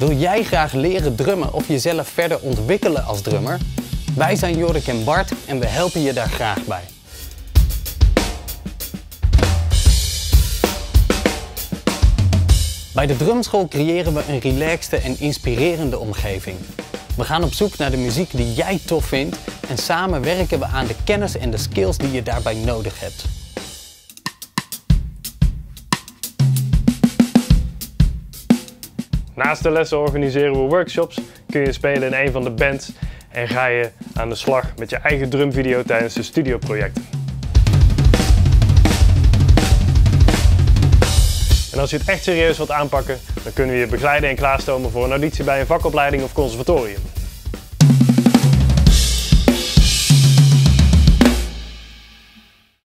Wil jij graag leren drummen of jezelf verder ontwikkelen als drummer? Wij zijn Jorik en Bart en we helpen je daar graag bij. Bij de drumschool creëren we een relaxte en inspirerende omgeving. We gaan op zoek naar de muziek die jij tof vindt en samen werken we aan de kennis en de skills die je daarbij nodig hebt. Naast de lessen organiseren we workshops, kun je spelen in een van de bands en ga je aan de slag met je eigen drumvideo tijdens de studioprojecten. En als je het echt serieus wilt aanpakken, dan kunnen we je begeleiden en klaarstomen voor een auditie bij een vakopleiding of conservatorium.